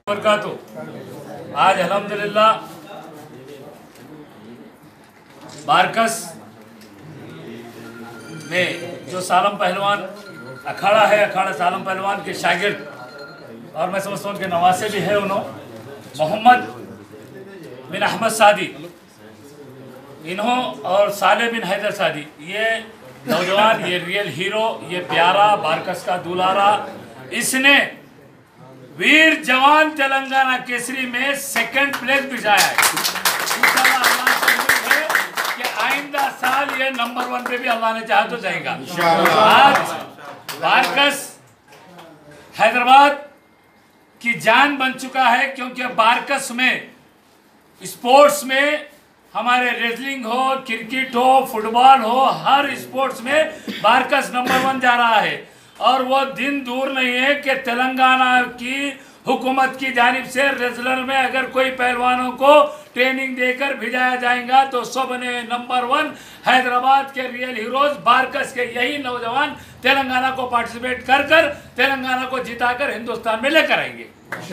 बरकातु। आज अल्हम्दुलिल्लाह बारकस में जो सालम पहलवान अखाड़ा है, अखाड़ा सालम पहलवान के शागिर्द और मैं समझता हूँ उनके नवासे भी है, उन्होंने मोहम्मद बिन अहमद सादी, इन्हों और साले बिन हैदर सादी, ये नौजवान, ये रियल हीरो, ये प्यारा बारकस का दुलारा, इसने वीर जवान तेलंगाना केसरी में सेकंड प्लेस बिछाया है। इंशाअल्लाह अल्लाह से उम्मीद है कि आइंदा साल ये नंबर 1 पे भी अल्लाह ने चाहा तो जाएगा। आज बारकस हैदराबाद की जान बन चुका है, क्योंकि बारकस में स्पोर्ट्स में हमारे रेसलिंग हो, क्रिकेट हो, फुटबॉल हो, हर स्पोर्ट्स में बारकस नंबर 1 जा रहा है। और वो दिन दूर नहीं है कि तेलंगाना की हुकूमत की जानिब से रेसलर में अगर कोई पहलवानों को ट्रेनिंग देकर भिजाया जाएगा तो सब ने नंबर 1 हैदराबाद के रियल हीरोज बारकस के यही नौजवान तेलंगाना को पार्टिसिपेट कर तेलंगाना को जिताकर हिंदुस्तान में लेकर आएंगे।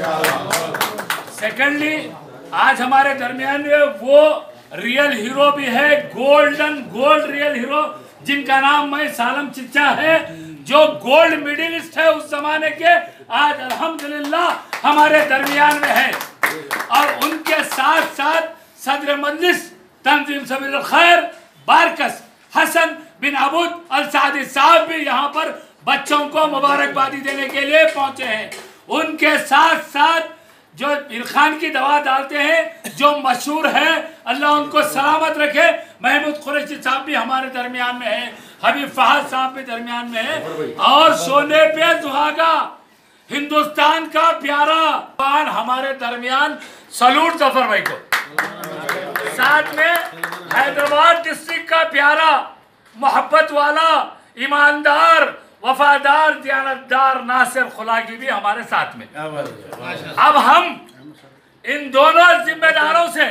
सेकेंडली, आज हमारे दरमियान में वो रियल हीरो भी है, गोल्ड रियल हीरो, जिनका नाम मैं सालम चिच्चा है, जो गोल्ड मेडलिस्ट है उस जमाने के, आज अल्हम्दुलिल्लाह हमारे दरमियान में है। और उनके साथ साथ सदर मजलिस तंजीम सबील खैर बारकस हसन बिन अबूद अल सादी साहब भी यहाँ पर बच्चों को मुबारकबादी देने के लिए पहुंचे हैं। उनके साथ साथ जो इरखान की दवा डालते हैं, जो मशहूर है, अल्लाह उनको सलामत रखे, महमूद कुरैशी साहब भी हमारे दरमियान में है, हबीब फहद साहब भी दरमियान में है, और सोने पे सुहागा हिंदुस्तान का प्यारा हमारे दरमियान, सलूट जफर भाई को, साथ में हैदराबाद डिस्ट्रिक्ट का प्यारा, मोहब्बत वाला, ईमानदार, वफादार, दियानतदार नासिर खुलागी भी हमारे साथ में। अब हम इन दोनों जिम्मेदारों से,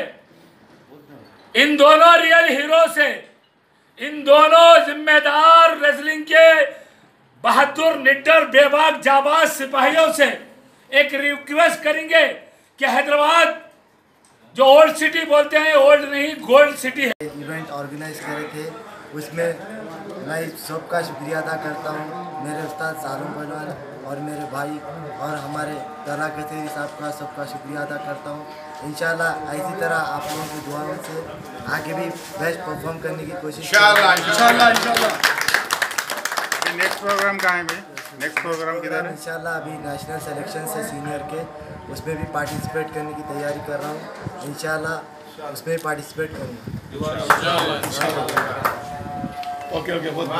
इन दोनों रियल हीरो से, इन दोनों जिम्मेदार रेसलिंग के बहादुर, निडर, बेबाक, जाबाज सिपाहियों से एक रिक्वेस्ट करेंगे कि हैदराबाद जो ओल्ड सिटी बोलते हैं, ओल्ड नहीं गोल्ड सिटी है। इवेंट ऑर्गेनाइज करे थे, उसमें मैं सबका शुक्रिया अदा करता हूँ, मेरे उस्ताद सालम पहलवान और मेरे भाई और हमारे तला कचेरी साहब का सबका शुक्रिया अदा करता हूँ। इंशाल्लाह ऐसी तरह आप लोगों की दुआओं से आगे भी बेस्ट परफॉर्म करने की कोशिश इंशाल्लाह। नेक्स्ट प्रोग्राम कहाँ है भाई? नेक्स्ट प्रोग्राम किधर है? इंशाल्लाह अभी नेशनल सिलेक्शन से सीनियर के उसमें भी पार्टिसिपेट करने की तैयारी कर रहा हूँ, इंशाल्लाह उसमें भी पार्टिसिपेट करूँगा। Okay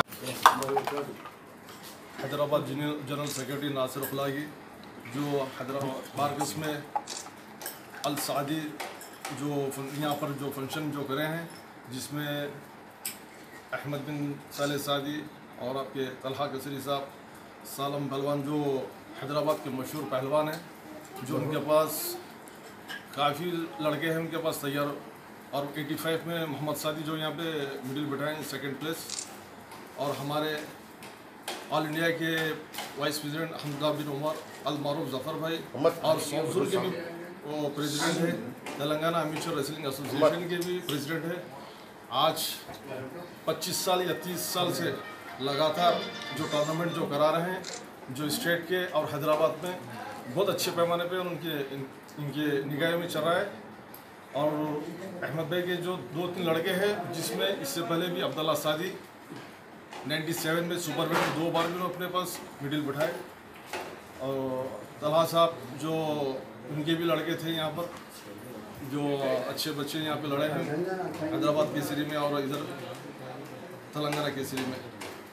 Hyderabad general secretary Nasir Khulagi, जो हैदराबाद बारकस में अल सादी जो यहाँ पर जो फंक्शन जो करे हैं, जिसमें अहमद बिन साले सादी और आपके तलहा कसरी साहब, सालम पहलवान जो हैदराबाद के मशहूर पहलवान हैं, जो उनके पास काफ़ी लड़के हैं उनके पास तैयार, और 85 में मोहम्मद सादी जो यहाँ पे मिडिल बैठाएँ सेकंड प्लेस, और हमारे ऑल इंडिया के वाइस प्रेसिडेंट हमदा बिन उमर अल मारूफ जफ़र भाई, और सौजूर के भी वो प्रेसिडेंट है, तेलंगाना अमेचर रेसलिंग एसोसिएशन के भी प्रेसिडेंट है। आज 25 साल या 30 साल से लगातार जो टूर्नामेंट जो करा रहे हैं, जो स्टेट के और हैदराबाद में बहुत अच्छे पैमाने पे इनके निगाह में चल रहा है। और अहमद भाई के जो 2-3 लड़के हैं, जिसमें इससे पहले भी अब्दुल्ला सादी 97 में सुपर वेट में 2 बार भी अपने पास मिडिल बिठाए, और तलहा साहब जो उनके भी लड़के थे यहाँ पर, जो अच्छे बच्चे यहाँ पे लड़े हैं हैदराबाद केसरी में और इधर तेलंगाना केसरी में।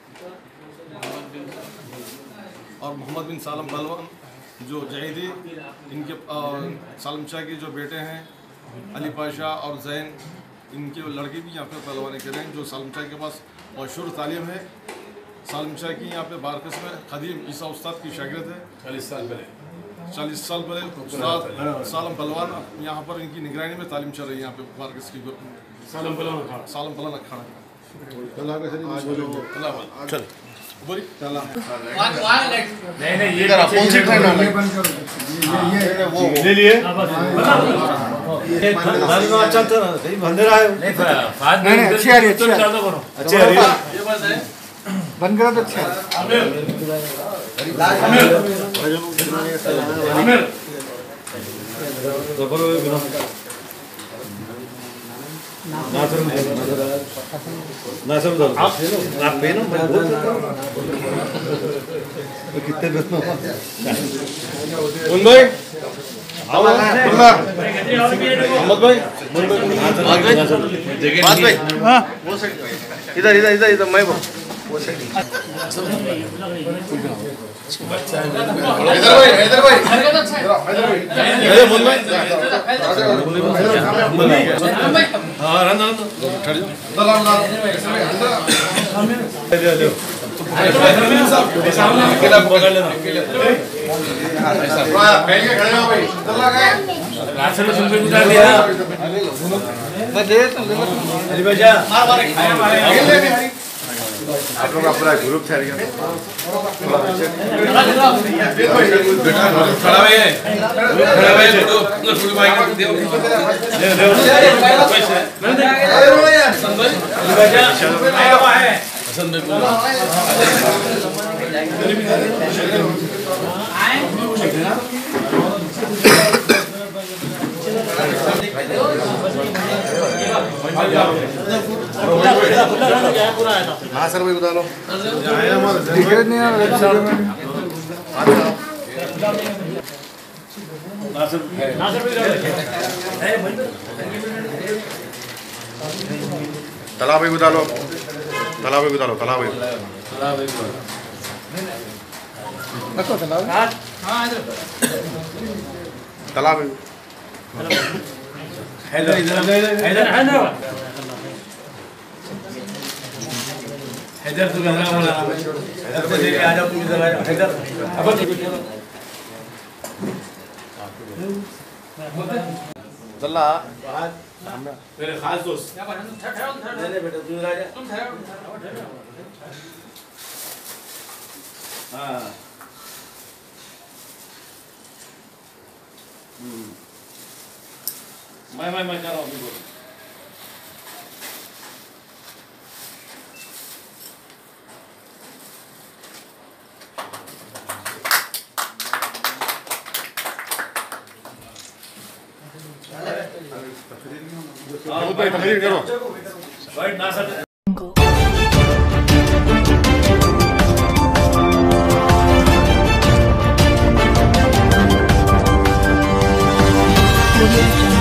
और मोहम्मद बिन सालम पहलवान जो जहीदी, इनके सालम शाह के जो बेटे हैं अली पाशा और जैन, इनके लड़के भी यहाँ पे पहलवानी करें, जो सालम शाह के पास मशहूर तालीम है। सालम शाह की यहाँ पे बारकस में खदीम ईसा उस्ताद की शागिर्द है, 40 साल पहले उस्ताद सालम पहलवान यहाँ पर इनकी निगरानी में तालीम चल रही है यहाँ पे बारकस की सालम पहलवान अखाड़ा। नहीं ये वो ले लिए अच्छा था ना कहीं बंद रहा है नहीं अच्छी आ रही है, अच्छी करो। अच्छे आ रही है बंद करा तो अच्छा आप पे ना मैं बोल कितने भाई इधर इधर इधर इधर मैं आप लोग का पूरा ग्रुप ठहर गया हाँ सर भाई बता लो टिकट नहीं आ रहा तालाब भाई बता लो तालाब भाई बता लो तालाब भाई तालाब भाई हैदर तो गंगा वाला हैदर से लेके आ जाओ तुम इधर आ जाओ हैदर चला तेरे खास दोस्त नहीं बेटा तू इधर आ जा हां मैं कर रहा हूं अभी बोल तकरीर करो राइट ना सर Audio Jungle.